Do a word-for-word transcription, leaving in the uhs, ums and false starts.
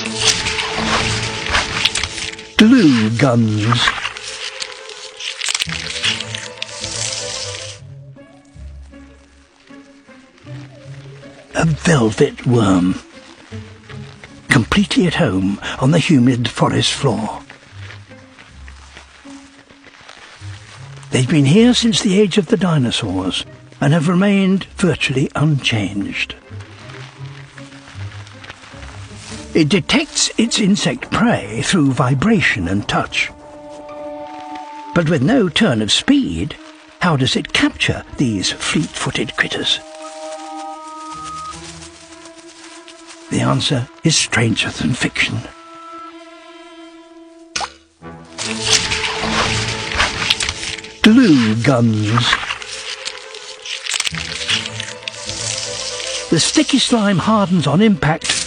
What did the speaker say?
Glue guns. A velvet worm, completely at home on the humid forest floor. They've been here since the age of the dinosaurs and have remained virtually unchanged. It detects its insect prey through vibration and touch. But with no turn of speed, how does it capture these fleet-footed critters? The answer is stranger than fiction. Glue guns. The sticky slime hardens on impact